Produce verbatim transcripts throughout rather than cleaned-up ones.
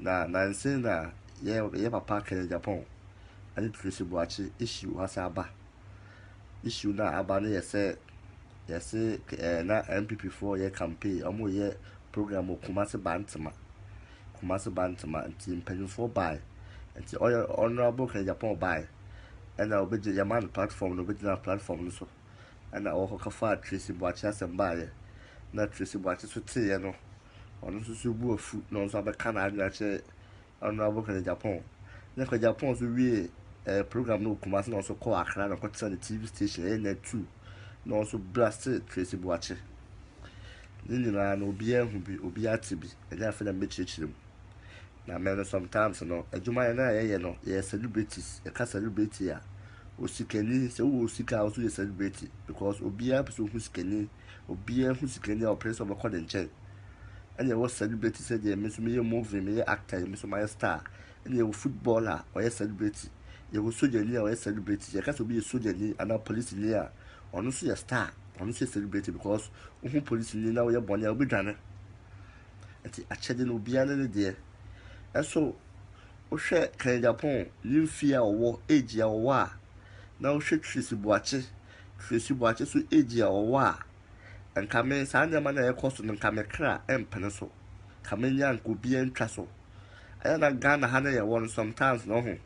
na nansi na ye ye papa kene Japan ani Tracy Boachi issue wasa aba issue na aba no yese yese eh, na M P P four ye campaign omo ye program Kumasi Bantama Kumasi Bantama nti mpanyinfo buy nti oyo honorable kene Japan buy and na obeje yaman platform no obeje na platform no so and na o ka fa Tracy Boachi asamba ye na Tracy Boachi so tie no ono so so bu afu no so abeka na adwa che honorable kene Japan na ko Japan so wie eh program no Kumasi no so call Accra na ko tell the T V station N two no so blast Tracy Boachi ni ni na no obi ehu bi obi ate bi e na fa na mechichirim na me no sometimes no adwuma na ye ye no ye celebrities e ka celebrity a osikani se wo osika also ye celebrity because obi a person who sikani obi a who sikani a place of call den check and you was celebrity say dey me so me movie me actor me so my star and you footballer or ye celebrity you go soldier ni or ye celebrity you ka so be soldier ni and police ni a ono so ye star ono so celebrity because who police ni na we born ya obi dwane enti a chede no obi an ne dey and so o hwe kan Japan limfi a owo age a owo a na o hwe Tracy Boachi Tracy Boachi so age a owo a nka me sa nya ma na ye koso nka me kra empene so ka me nya nko bi entwa so aya na Ghana ha na ye won sometimes no ho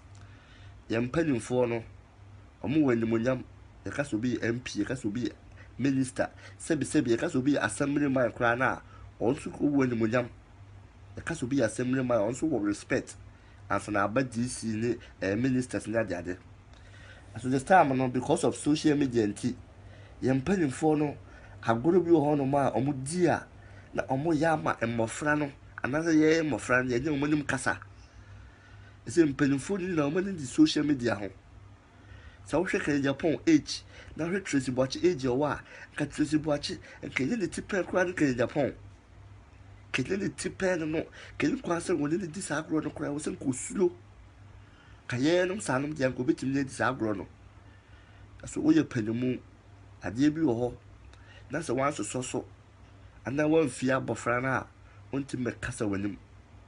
ye mpanimfo no omo wani munyam ye ka so bi M P ye ka so bi minister sebi sebi ye ka so bi assemblyman kra na on so ko wani munyam ye ka so bi assemblyman on so wo respect as na aba D C ni eh, ministers na de ade so this time no because of social media nti ye mpanimfo no agoro bi ho no ma omo dia na omo yama emofra no anaze ye emofra no ye nye omo nim kasa ese mpanimfo ni na omo ni social media ho sa wo hwe kan Japan age na hwe Tracy Boachi age owa ka Tracy Boachi nke ye ni tipe kura ni kan Japan kele ni tipe no kele kwa se woni ni disa agro no kura wo se ko sulo ka ye no sanum dia ko betim ni disa agro no so wo ye panimu ade bi wo ho na se wan so so so ana wan fi abofra na onti me kasa wanim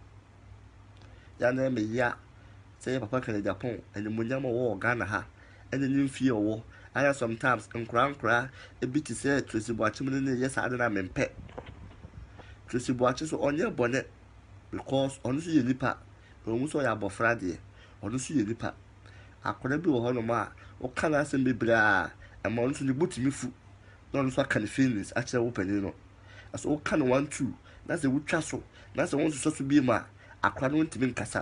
ya na me ya say papa kan Japan eni munyam wo Ghana ha eni nim fi wo aya sometimes nkra nkra e biti say Tracy Boachi mun ne yes ade na mempe Tracy Boachi so onye bone because onu so ye nipa onu so ya abofra de onu so ye nipa akora bi wo ho no ma o kana asem bibra e ma onu so ni butimi fu no no so kan feelings a chere wo pani no aso o kan one two na se wutwa so na se won so so bi ma akwa no ntimi nkasa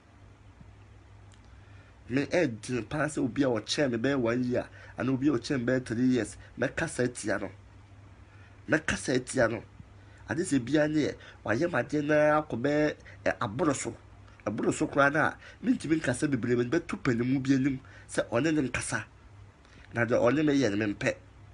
me ed pass obi a o che me be one year and obi a o che me three years me kasa tia no me kasa tia no ade se bia ne wa ye made na akobe aboro so aboro so kra na me ntimi nkasa bebre me be tu pani mu bi anim se one ne nkasa na de one me ye me mpe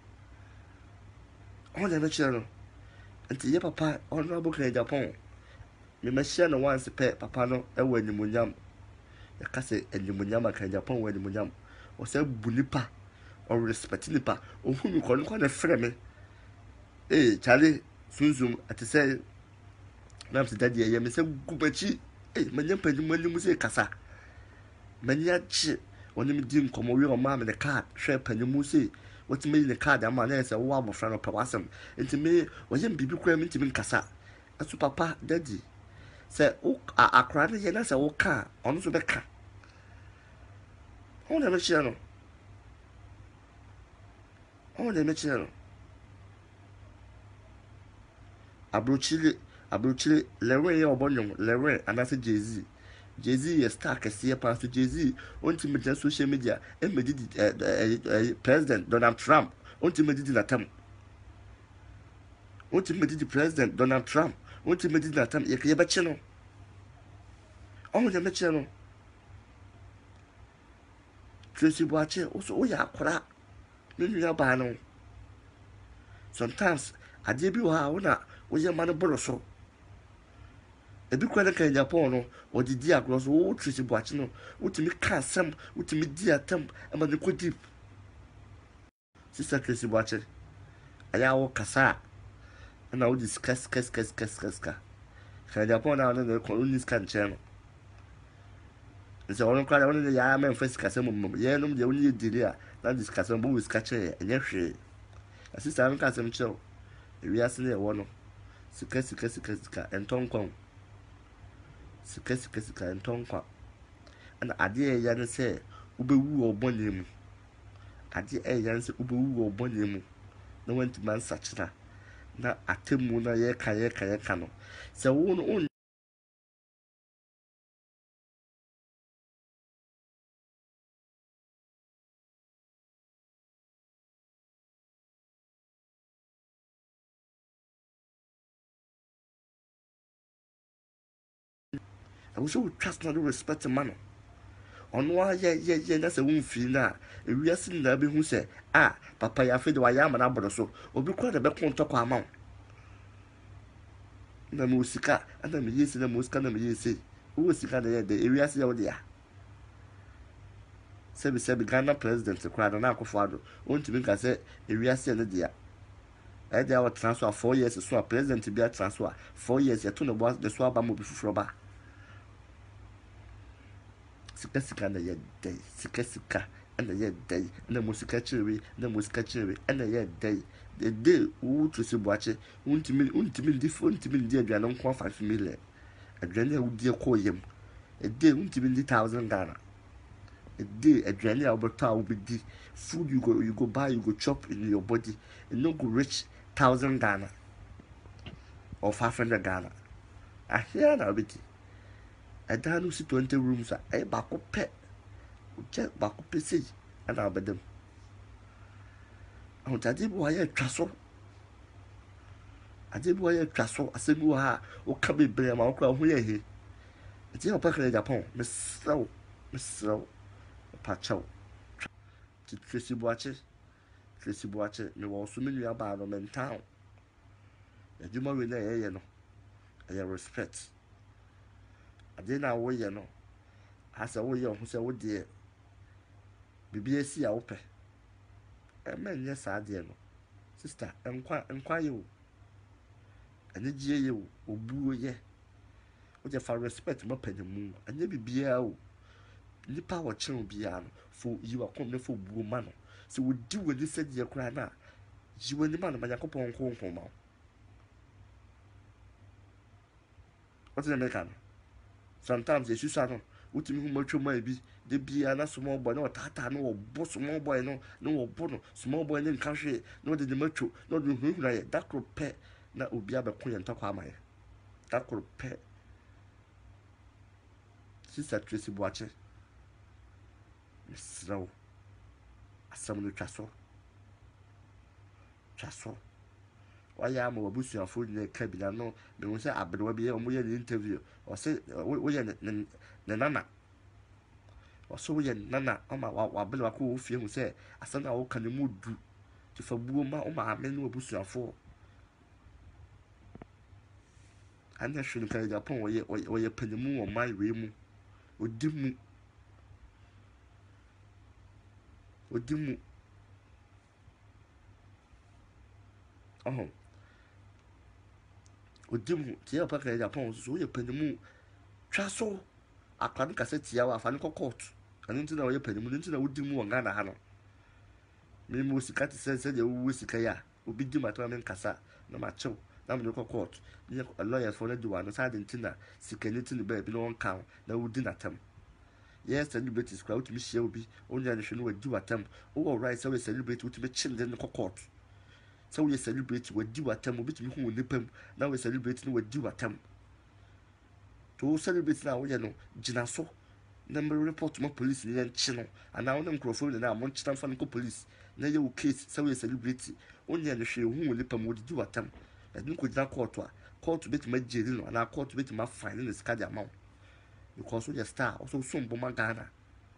on the channel until your papa honorable kene Japan me ma share no once pe papa no e wani munyam ya kase enimunyam kene Japan wani munyam o se bunipa o respect nipa o hu mi ko no na frɛ me eh chale sunzum ati say na am se daddy ye me se gubachi eh manya panyum anim se kasa manya chi woni mi di nkomo wi o ma me the card hwɛ panyum se what me the card am na say wo abofra no pawasem enti me wo yem bibi kura me enti me nkasa asu papa daddy say o akra ne ye na say wo ka ono so be ka on na me chia no on na me chia no abrochile abrochile lewe ye obonyo lewe anase Jay-Z Jay-Z ye star kese pa so Jay-Z onti me social media e me didi president Donald Trump onti me didi na tam onti me didi president Donald Trump onti me didi na tam ye ke ba che no on ye me che no Tracy Boachi o so o ya akora me nua ba no sometimes ade bi wa wona o ye man boro so ebi kwa kan Japan no o di di across o Tracy Boachi no utimi ka sam utimi di atam ama ne ko deep sister Tracy Boachi aya wo kasa na o discuss kas kas kas kas ka Ka Japan na no ko ni scan channel. Nse ono kwa ono de ya men fa sika sem mum. Ye no de oni dili a na discussion bo sika che enye hwe. Asista no ka sem che. Ewi ase na e wo no. Sika sika sika sika entonkwan. Sika sika sika entonkwan. Ana ade e ya ne se ubewu obonye mu. Ade e ya ne se ubewu obonye mu. Na wanti man sachira. Na atemu na ye ka ye ka ye ka no. Se wo no I wish you trust not respect man. On why ye ye ye that's a wound feel na. If we are sitting there be who say, ah, papa ya feed why am an abro so, or be quite a back on top amount. The musica, and the yes in the musca and the say, who was the kind of the area see out there. Sebi sebi Ghana president to cry on Akufo-Addo. Won't to make us say, if we are seeing the dear. I dare our transfer four years so a president to be a transfer. Four years, you turn about the swab movie for Froba. Sika sika na ye day, sika sika na ye day, na musika chiri, na musika chiri, na ye day. The day who to see watch, untimi untimi different untimi di aduane nko five million. Aduane a wudi ekọ yam. A day untimi di thousand Ghana. A day aduane a obota will be di food you go you go buy you go chop in your body. And no go reach thousand Ghana or five hundred Ghana. I hear na biti. I don't see twenty rooms. I back up pet. Check back up say and I'll be them. I did why I trust. I did why I trust. I said, who are or come be blame my uncle who he. It's your pocket in Japan. Miss Slow, Miss Slow, Pacho. Tracy Watches. Tracy Watches. Me was swimming about them in town. And you might relay, you know. I respect. I didn't know where you know. I said, oh, you who said, oh, dear. B B S C open. A man, yes, I dear no. Sister, enquire, enquire you. And the G A O, or boo, ye. What if I respect my penny moon, and you be beer. The power channel beyond, for you are coming for boo man. So we do what you said, you cry now. You were the man of my Jacopo home for mouth. What's the American? Sometimes they shoot on. What you much might be, they be a small boy, no tata, no boss, small boy, no, no bono, small boy in country, no the metro, no the room like that could pet, that would be a queen and talk my. That could pet. Sister Tracy watching. Miss Slow. A summoner castle. Castle. Why am I bushing a food in the cabin? No, they will say, I will be a million interview or say, we are the Nana. Or so we are Nana, on my wabble cool film say, I send our can you mood do to for woman on my men will bush your four. And I shouldn't carry upon where you penny moon on my room would do me. Would do me. Oh. Odimu tia pa ka Japan so ye panimu twa so akwade kase tia wa fa ne court anu ntina wo ye panimu ntina wodimu wo Ghana ha no me mo sika te se se de wo sika ya obi di matwa men kasa na ma chew na me court ni lawyer for na di wa no sa de ntina sika ni tin be bi no kan na wodi na tam yes celebrities crowd to me share obi onya ne hwe no wadi watam wo right so we celebrate wo to be chill de ne court. So we celebrate what do what time, which we nipem. Now we celebrate what do what time. To celebrate now, you know, Jinaso. Number report to my police in the channel, and now them crowd and now munch time for the police. Now you case, so we celebrate only an issue who will nipem would do what time. And you could not call to call to bet my jail, and I call to bet my fine in the sky amount. Because we are star, also soon Boma Ghana.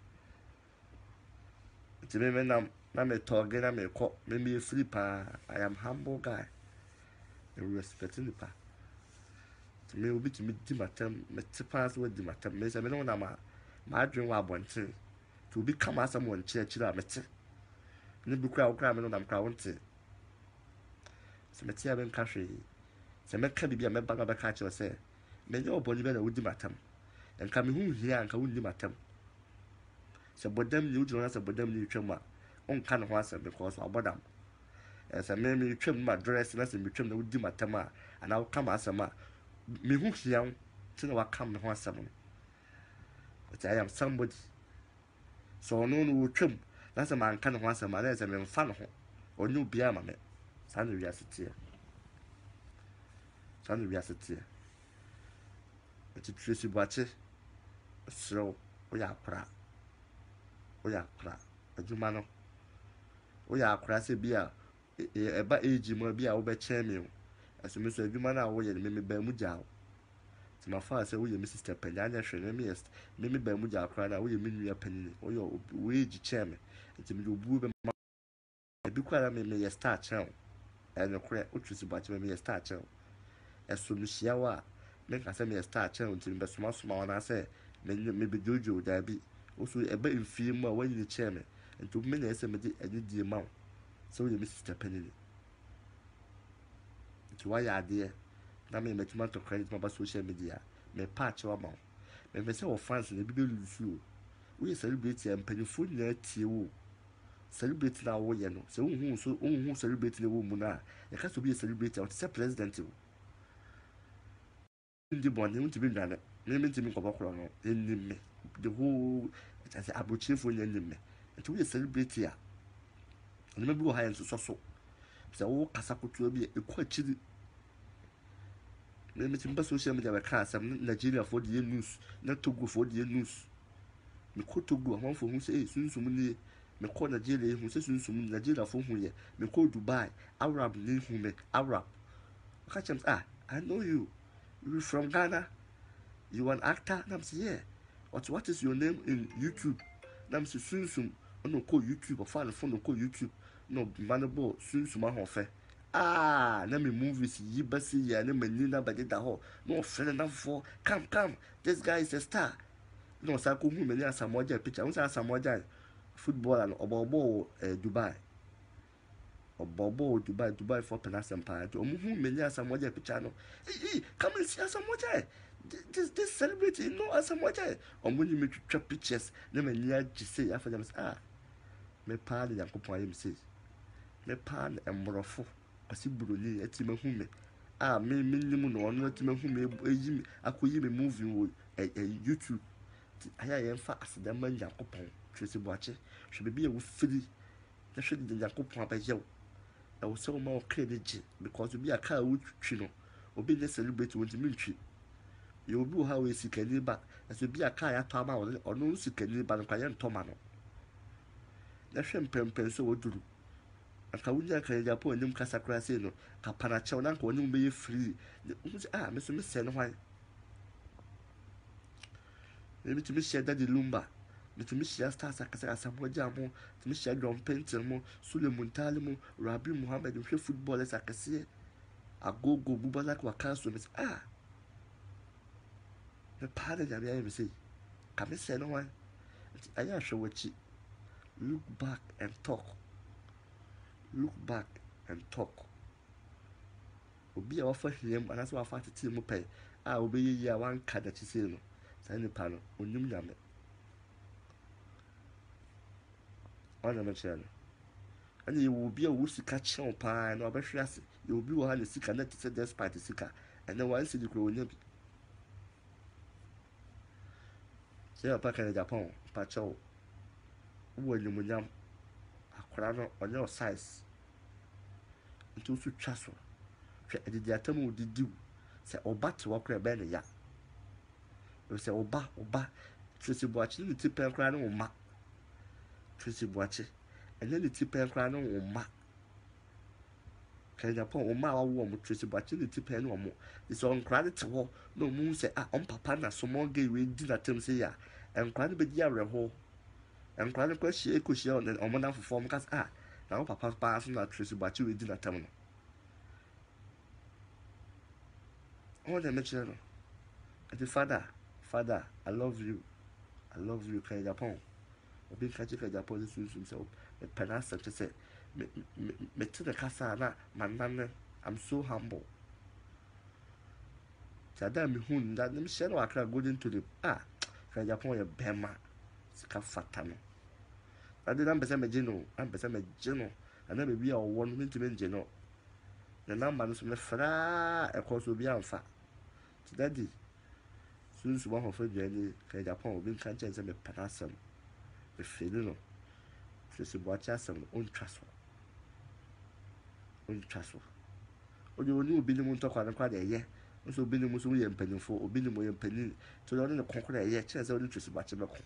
It's a man now. Na me talk again, me call me a flipper. I am humble guy. And respecting the pa. To me, will be to me, Dimatem, me tipas with Dimatem. Me say, me no na ma, my dream was one thing. To become as someone church, I met. Ne be crowd, crowd, me no na crowd. So me tia ben country. So me can be a member of a catcher say, menya oboni be na wudi matam enka me hu hia anka wudi matam se bodam ni wudi na se bodam ni twam a on ka no ho asem because abodam esa me me twam ma dress na se me twam na wudi matam a ana ka ma asem a me hu hia tina wa kam no ho asem no but I am somebody so no no twam na se man ka no ho asem a na se me mfa no ho onyu bia ma me sa no wi asete sa no wi asete eti Tracy Boache sro oya akra oya akra adwuma no oya akra se bia e ba age mo bia wo be che me o asumi so adwuma na wo ye me me ba mu jawo ti ma fa se wo ye me sister panyanya hwe me yes me me ba mu jawo akra na wo ye me nua panini wo ye wo age che me eti me obu be ma ebi kwara me me ye start channel ene kure o Tracy Boache me me ye start channel eso no hia wa me ka se me start channel nti me soma soma wana se me me be jojo da bi oso eba mfie mu a wani ni che me nti me na ese me de adidie ma so we me sister penny nti wa ya de na me metuma to credit ma ba social media me patch wa ma me me se wo fans na bi be lusu we celebrate am penny fu na tie wo celebrate na wo ye no se wo hu so wo hu celebrate na wo mu na e ka so bi celebrate o se president wo ndi bɔnne wo tibi nwane me me ntimi nkɔbɔ korɔ no ennim me the whole it say abochefo nya ennim me nti wo celebrate a ne me bi wo ha yɛn so so sɛ wo kasa kotoa bi ekɔ akyiri me me timba social media be ka asɛm Nigeria for the news na Togo for the news me kɔ Togo amanfo hu sɛ eh sunsum ni me kɔ Nigeria hu sɛ sunsum Nigeria fo hu ye me kɔ Dubai Arab ni hu me Arab ka chem ah I know you. You from Ghana? You an actor? Nam say yeah. What what is your name in YouTube? Nam say Sunsum. Oh no, call YouTube. Or find the phone. No call YouTube. No manable Sunsum ahofe. Ah, na me movies yi basi ya na menina bade da ho. No friend na for. Come come. This guy is a star. No sa ko hu me ni Asamoah picture. Unsa Asamoah football and obobo eh, Dubai. Obobo Dubai Dubai for penasem pa to omuhu menya Asamoah picture no eh come and see Asamoah this this celebrity no Asamoah omuni me twitwa pictures na manya gise afa dem ah me pa de Yakopon ayem say me pa na emrofo kwasi buroni atima hu me ah me me nim no ono atima hu me eyi akoyi me movie wo YouTube aya yemfa asedam Yakopon Tracy Boache hwe be wo firi na hwe de Yakopon abayew I was so more credit because you be a car with chino, or be the celebrity with the military. You will do how is he can back as you be a car at Tama or no sick and by the client Tomano. The champagne pencil would do. And Kawuja can Japo and Nim Casacrasino, Capanacho, and Uncle be free. Ah, Mister Miss Senway. Maybe to Miss Daddy Lumba. Meti mishia stars akasa Asamoah mo ti mishia John Penton mo Sule Muntali mo Rabi Muhammad hwe footballers akase agogo bubala kwa kanso me ah me pare ya bia me say ka me say no wan aya hwe wachi look back and talk look back and talk obi a wafa hiem anaso wafa tete mo pɛ a obeyi ya wan ka da chise no sai ne pa no onyum nyame ona me chere ani you will be a wusika chen pa na obehwe ase you will be wo ha le sika na tse despite sika and then once you grow nyabi se pa ka Japan pa cho wo ni munyam akora no onye size nti usu twaso hwe edidi atamu didi se oba te wo kra be ne ya se oba oba Tracy Boache ni ti pen kra no ma Tracy Boache and then the tip and crown on ma can Japan o ma wo mo Tracy Boache the tip and no mo it's on credit to ho no moon say ah on papa na so mo gay we di na tem say ya and crown be dia reho and crown ko hie ko hie on on na form cause ah na papa pass na Tracy Boache we di na tem no oh the mention the father father I love you I love you can Japan obi ka jika Japan sunsun se me penasa to say me me to the casa na manane I'm so humble Sada me hun that them share no akra golden tulip. Ah, ka Japan ye bema. Sika fatano. Ade na mpese me gino, am pese me gino. Ana be bia wo no ntime ngino. Na namba no so me fra e ko so bia amfa. Daddy. Soon so one of the ka Japan obi kan chen se me panasem. Me feel no. Fisi boacha sem on traso. On traso. Oje oni obi ni mu ntokwa na kwa de ye. Nso obi ni mu so ye mpanimfo, obi ni mu ye mpanin. To do ne konkora ye, kire se oni twisi boacha beko.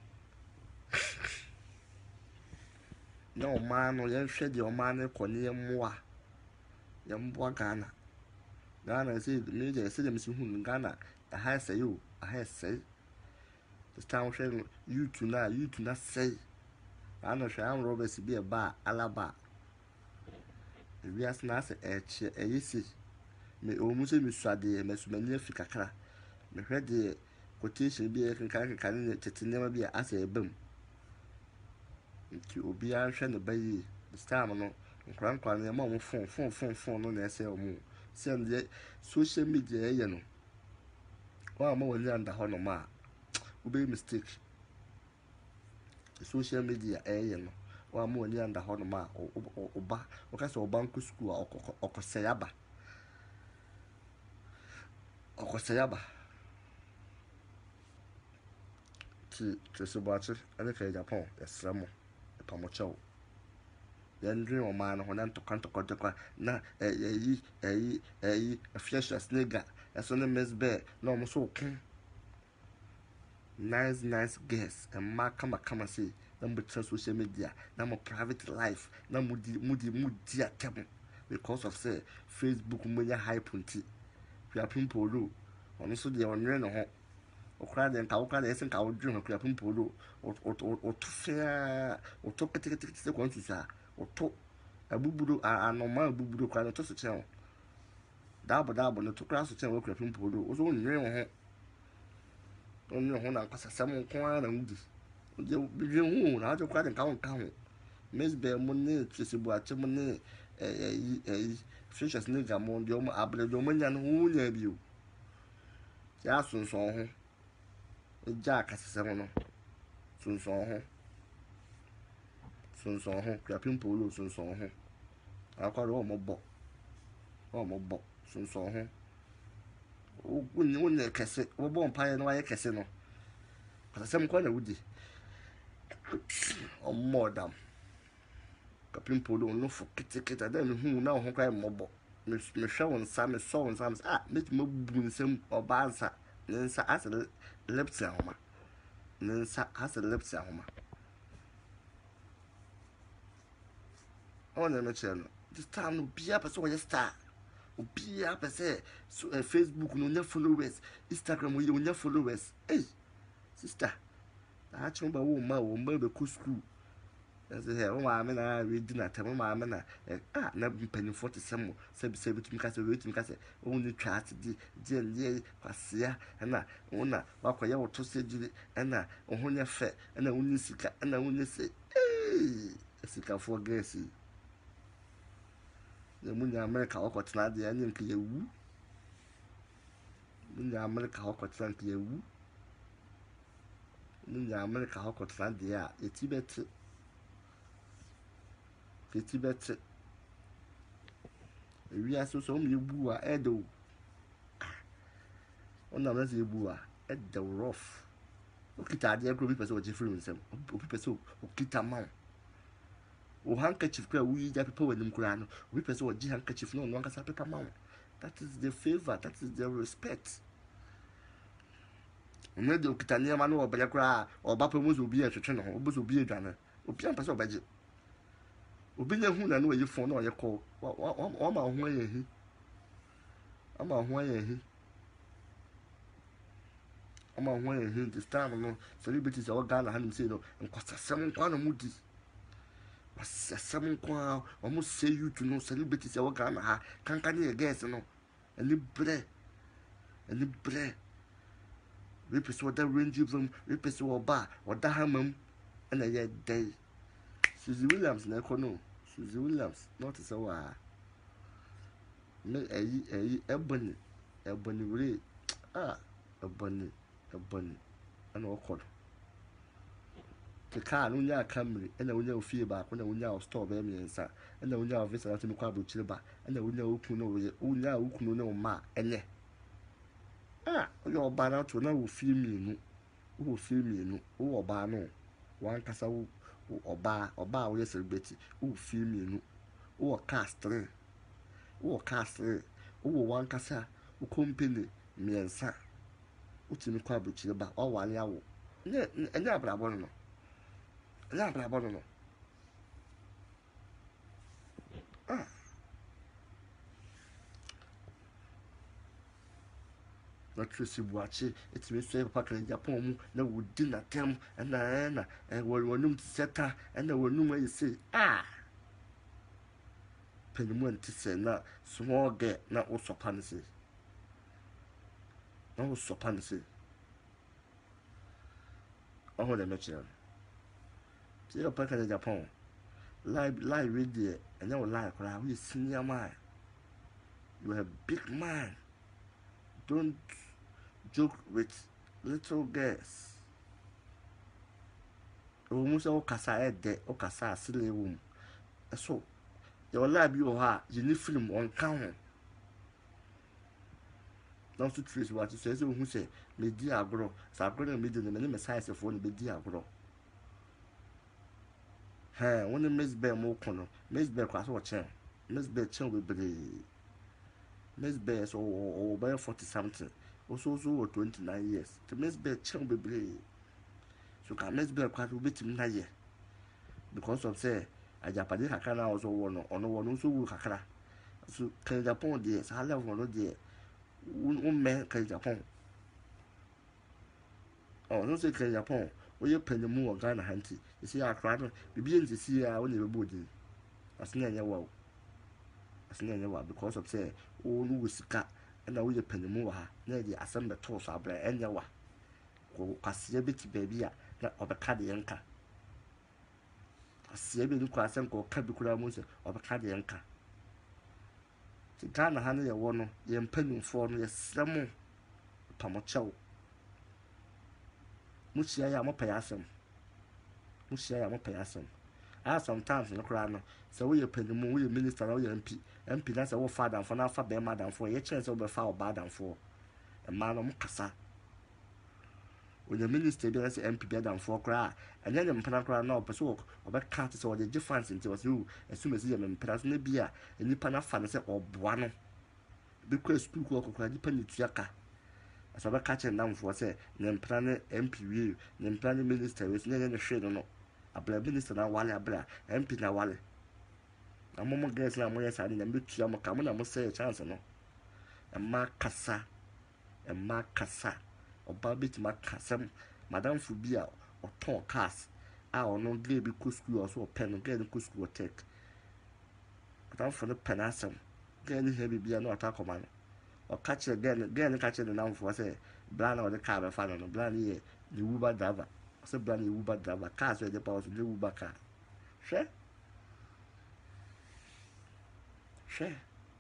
Na o man no ye hwe de o man ne kone ye mmoa. Ye mboa Ghana. Ghana say me je say dem si hu Ghana, a high say you, a high say. This time share you to na, you to na say. Ana hwe am Roberts bi e ba alaba. Ebi asna se eche eyisi. Me o mu se mi suade me sumani afika kra. Me hwe de quotation bi e kan kan kan ne tete nema bi asa ebam. Nti obi an hwe ne bayi. This time no nkran kwan ne ma mo phone phone phone phone no na ese o mu. Send the social media ye no. Wa ma woni anda ho no ma. Obi mistake. Social media eh no wa mo ni anda ho no ma oba o ka se oba nko school okoseyaba okoseyaba ti ti so bache ane ka Japan esramo e pamocho ya ndri o ma no ho na ntoko ntoko ntoko na eyi eyi eyi afresh snega eso ne mesbe na o mo so kun nice nice guests and ma kama kama say number two social media na my private life na mudi mudi mudi atem because of say Facebook munya hype nti kura pimpolo ono so de onre no ho okra de nka okra de esen ka odru ho kura pimpolo o o to fia o to ketekete se ko ntusa o to abuburu anoma abuburu kwa no to so chen dabo dabo no to kra so chen o kura pimpolo o so onre ho onye ho na kwasa sam ko ara mudi je bi hu na je kwa de ka ka ho mesbe mo ne twesibu ache mo ne eh eh fishes ne ga mo de mo abre de mo nya no hu nya bi o ya sunson ho ja ka sesem no sunson ho sunson ho krapim polo sunson ho akwa ro mo bo o mo bo sunson ho o kunni wonne kese wo bo mpaye no waye kese no kasem kwa na wudi o modam kapim polo no fo kitikita da me hu na ho kwa mo bo me me hwa won sa me so won sa me ah me ti mabu nsem oba ansa nsa as lips ahoma nsa as lips ahoma on me channel this time no bia person we star obia pese so uh, Facebook no nya followers, Instagram we nya followers. Hey sister a chumba wo ma wo ma be ku school as he o ma me na read na tem ma me na ah na mpani forty sem se bi se bitumi ka se bitumi ka se o ni chat di di die kwasia na ona wakoye wo to se di na o ho nya fe na o ni sika na o ni se eh sika for gesi ne munya America okotena de anya nke yewu munya America okotena nke yewu munya America okotena de a etibet etibet ewi aso so mi ebu a edo ona na ze ebu a edo rough okita de ekro bi pese o jefri nsem obi pese okita man o handkerchief kwa wi ja pepa wanim kura no obi pese o ji handkerchief no no ankasa pepa ma that is the favor, that is the respect no de okita ne ma no obele kura oba pe mu zo bi etwetwe no obo zo bi edwane obi an pese obaje obi nya hu na no yi fon no ye call o ma ho ye hi ama ho ye hi ama ho ye hi this time no celebrities o Ghana hanim say no nkwasasem kwa no mudi wasasem kwa o mo say you to no celebrities o Ghana ha kankan ye guess no ani bre ani bre we pese o da range from we pese o ba o da hamam na ye day Suzy Williams na ko no Suzy Williams not so wa me ayi ayi ebony ebony we ah ebony ebony ana okoro te car no nya Camry ena wonya ofie ba ko na wonya store ba miensa ena wonya office na tumi kwa abotire ba ena wonya okunu no woye wonya okunu no ma enye ah yo ba na to na wo fie mienu wo fie mienu wo oba no wan kasa wo oba oba wo ye celebrity wo fie mienu wo cast three wo cast three wo wan kasa wo company miensa wo tumi kwa abotire ba o wale awo enye enye abrabo no enye abrabo no ah na Tracy Buachi etimi so papa kan Japan mu na wodi na tem na na e wonum tseta na wonum ayise ah penimu antise na small girl na osopa ne se na osopa ne se oho le meche ti papa kan Japan live live radio enya wo live kora we senior man you are a big man don't joke with little girls. Almost all Cassa de or Cassa silly room. So your lab you are you need film on count. Now to trace what you say, who say, me dear bro, so I'm going to meet the name of size of one be dear bro. Hey, when the Miss Bear more corner, Miss Bear class or chair, Miss Bear chair will be Miss Bears or by forty something. Also, so twenty-nine years. The Miss Bear chair will be so can Miss Bear quite a bit in that year because of say a Japanese Hakana also one or no one also will Hakara. So can Japan dear, so I love one of dear one man can Japan. Oh, no say can Japan. We open the moon or Ghana Hanty. You see, our crowd be being to see our only body. As near your wall. As near your wall because of say, oh, no, with cat and I will open the moon. Near the assembly toss our bread and your wa. Go, cast your bitty baby at of a cardianca. See every class and go cabicula music of a cardianca. The Ghana honey a one, the impending form, yes, some Tomocho. Musia am a payasum. Musia am a payasum. I sometimes in the crown, so we pay the moon, we minister or your M P. M P that's our father for now for bear madam for your chance over foul bad and for a man of Mukasa. When the minister be as M P better than four cry, and then the Panacra no pursue or back cat or the difference into you as soon as you am in Prasne beer, and the Pana fancy or Buano. Because school work or dependent Yaka. As I catch and down for say, then planet M P, then planning minister with near shade or no. A black minister now wale a blah, M P na wale. A moment guess now when I said in the mute Yamakam, I must say a chance or no. A mark cassa, a mark cassa. Or Babit Macasam, Madame Fubia, or Ton Cass, our no gay because school or so pen and get the school take. But I'm for the penasum, getting heavy beer no attack man. Or catch again, again catching the noun for say, Blan or the car, fan on the blanny, the Uber driver, so blanny Uber driver, cars where the powers of the Uber car. Share? Share.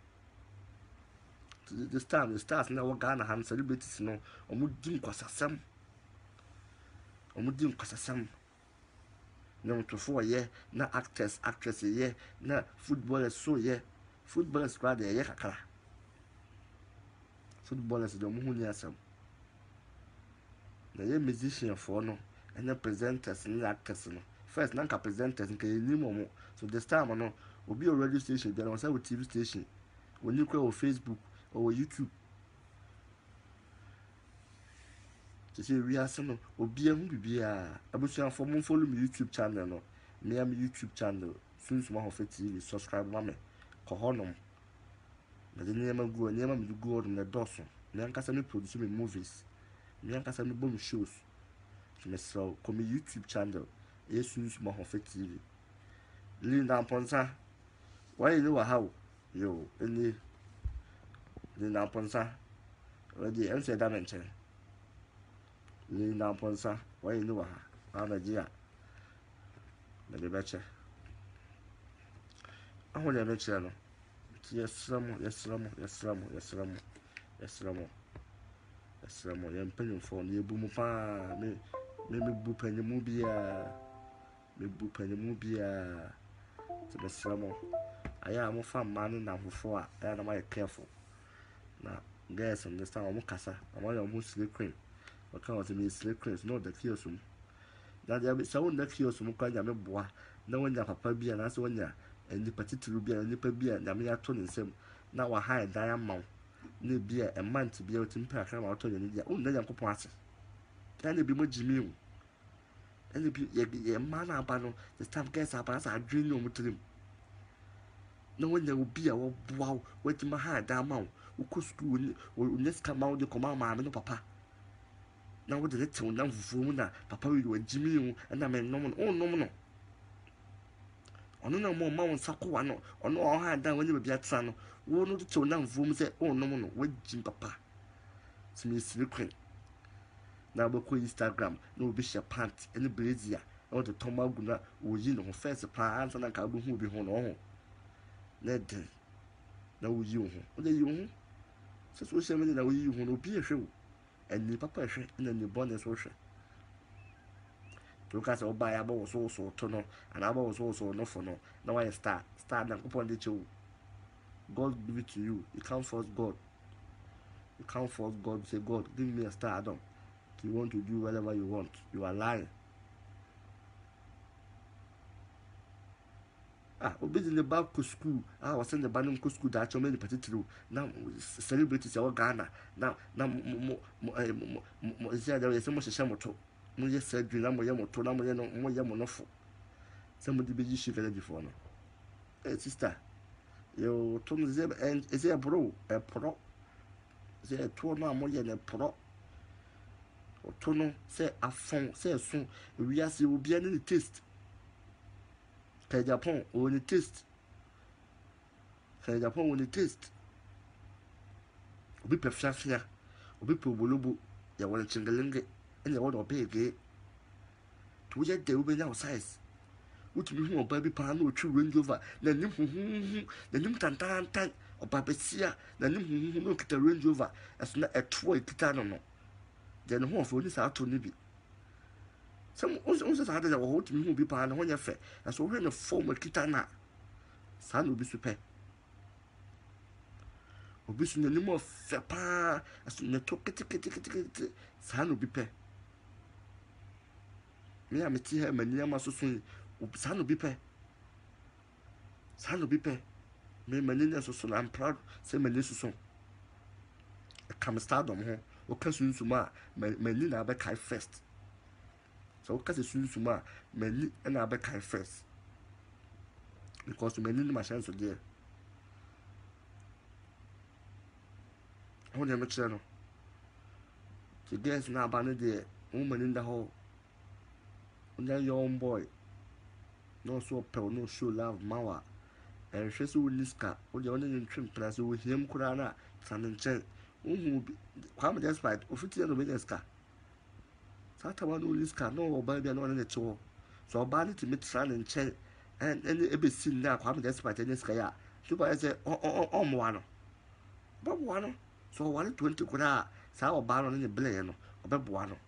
This time the stars now Ghana hand celebrities no omudim kwasasam omudim kwasasam no to four year na actors actress ye na footballers so ye footballers squad ye kakra footballers do mu huni asam na ye musician for no and the presenters and actors no first na ka presenters nke ni momo so this time no obi a radio station there was a T V station when you go on Facebook or YouTube. To say we are some Obia Mubia. I wish you for follow me YouTube channel. No, me am YouTube channel. Soon small of T V subscribe mame. Kohonum. Na the name of go and name of go on the Dawson. Nankasa me produce me movies. Nankasa me bomb shows. Me so come YouTube channel. Yes, soon small of T V. Linda Ponsa. Why you know how? Yo, any Linda Ponsa. Ready, answer that mention. Linda Ponsa, why you know her? I'm a dear. Let me betcha. I want to mention yes, some, yes, some, yes, some, yes, some, yes, some. ɛsrɛ mo yɛ mpanyimfoɔ no yɛbu mu paa me me mebu panyimu biara mebu panyimu biara nti mesrɛ mo ayɛ a mofa mmaa ne namfofoɔ a ɛyɛ na mayɛ careful na girls no this time ɔmo kasa ɔmo ayɛ ɔmo slay queen ɔka ɔsɛ me slay queen so na ɔda kiosk mu na deɛ sɛ wonna kiosk mu kora nyame boa na wonya papa bi a anaasɛ wonya nipa titiri bi a nipa bi a nyame ato ne nsam na waha dan ama wo na bi a ɛmant bi a wotumi pɛ akra ma wotɔ yɛ ne deɛ wonna nyankopɔn ase ɛna bi mo gyimi wo ɛna bi yɛ mmaa no aba no this time girls aba sɛ adwene ne ɔmo tirim na wonya obi a wɔboa wo wɔatumi ha dan ama wo wokɔ sukuu wonya sika ma wode kɔma maame no papa na wode ne tew nam fufuo mu na papa wi wagyimi wo ɛna mennom no wonnom no ɔno na mo ma wo nsa kowa no ɔno ɔha dan wɔne baabi atena no wo no tew nam fufuo mu sɛ wonnom no wagyim papa tumi siri kwen na wobɛkɔ Instagram na obi hyɛ pant ɛne brazier na wɔde tɔm agu na wɔyi ne ho fɛs paa ansa na nka wobɛhu obi ho no ɔho na ɛden na woyi wo ho wode yi wo ho sɛ sɛ wohyɛ mene na woyi wo ho no obi ɛhwɛ wo ɛni papa ɛhwɛ ɛna ni bɔne so hwɛ to ka sɛ woba yɛ abɔ wo so wo so to no anaa abɔ wo so wo so no fo no na wayɛ star star na nkopɔn de kyɛ wo God give it to you you can't force God you can't force God say God give me a star Adam you want to do whatever you want you are lying ah obi di ne ba ko school ah wɔsɛ ne ba no ko school da kyɛw me ne patitiro na celebrities ɛwɔ Ghana na na mo mo mo mo ɛsɛ da yɛsɛ mo hyehyɛ moto mo yɛ surgery na mo yɛ moto na mo yɛ no mo yɛ mo nofo sɛ mo de bi yi fɛlɛ before no eh sister yo to no zɛ and ɛsɛ bro ɛ pro sɛ to no a mo yɛ ne pro to no sɛ afɔn sɛ so wiase obi ne taste ka Japan woni taste ka Japan woni taste obi pɛ fiafia obi pɛ obolobo ya woni chingelenge ene wo do bege to je de obi na size wotumi hu oba bi pa na otwi Range Rover na nim huhuhu na nim tantantan oba besia na nim huhuhu no kita Range Rover eso na eto ekita no no de no ho fo ni sa ato ni bi some also sa da wo wotumi hu bi pa na ho nya fe eso hwe no form ekita na sa no bi super obi su n'anim ɔfɛ paa aso ne to ketekete saa no bi pɛ me a meti ha mani ama so so saa no bi pɛ saa no bi pɛ me mani ne so so na I'm proud sɛ mani so so kam stardom ho o ka sunsum a mani na ba kai first so o ka se sunsum a mani na ba kai first because mani ne ma chance there ho dem kyerɛ no the girls na aba no de woman in the hall onya young boy no so pel no show love mawa and hwɛ so niska o de on ne twem pra so hiem kura na san nkyɛn uhu kwam despite ofiti no be niska sata wa no niska no oba bia no ne kyewo so oba ne timi tra ne nkyɛn and any ebesi na kwam despite niska ya so ba say o mo wa no ba bo wa no so one twenty kura sa oba no ne blɛ no obɛboa no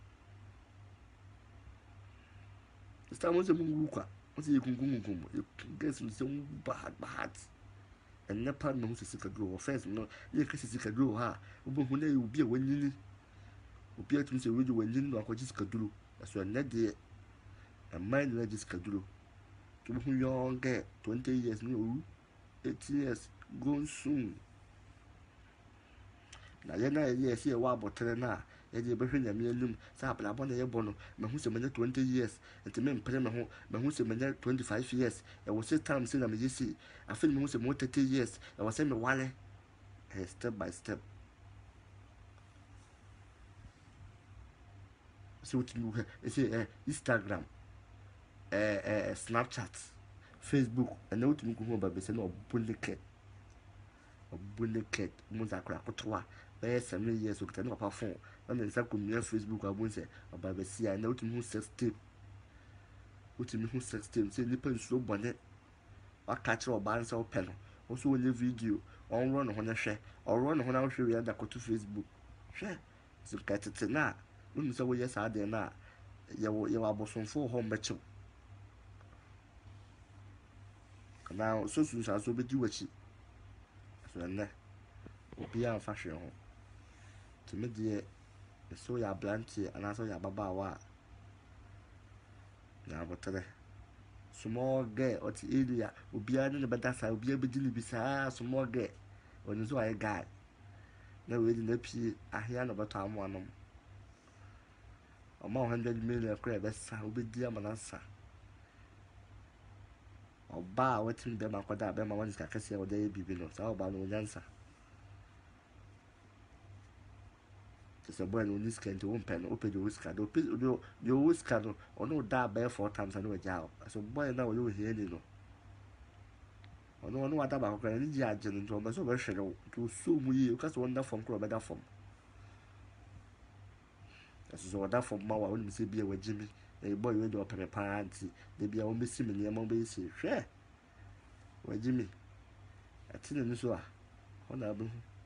sta mo se mu kwa mo se kunkunkunkum guess no se mu bad bad and na pa no mo se sika grow first no ye ka se sika grow ha obo hu na obi a wanyini obi a tumi se weju wanyini no akɔji sika duro so na de a mind na sika duro to hu young girl twenty years no eighteen years gone soon na ye na ye se wa abotere na ye de behwe nyame anum sa abla bo na ye bo no me hu se menya twenty years enti me mpere me ho me hu se menya twenty-five years e wo se time se na me yesi afeni me hu se mo thirty years e wo se me wale eh, step by step so timi hu e se eh Instagram eh eh Snapchat Facebook and now timi hu ba be se na obulike obulike mo za kra kotoa eh seven years okita no papa phone na me nsa komia Facebook abun se oba be sia na utimi hu sex tape utimi hu sex tape se nipa nsuo bone aka kire oba nsa opɛ no oso onye video on run no ho na hwɛ on run no ho na hwɛ wi da koto Facebook hwɛ so katete na wonu so wo yes ade na ye wo ye abosonfo ho mbecho kana so sun sa so bedi wachi so ne obi an fa hwe ho tumi de so ya blanti ana so ya baba wa na botere small girl oti area obi an ne beda sa obi abedi ni bisa small girl oni so ay guy na we di na pi ahia no beto amo anom ọma one hundred million kura besa obedi amanasa ọba wetin be makoda be ma wani kakase o dey bibi no sa ọba no nyansa se boy no ni skent o mpe no ope do whisker do pe do do whisker no ono da be four times and we jao so boy na o yo hie ni no ono ono wada ba ko kan ni ji aje no to be so be hwere to so mu yi o ka so wonder from kura be da from so wada from ma wa woni se bia wagimi e boy we do pere panti de bia o mesi me ne mo be se hwe wagimi atine ni so a ona abu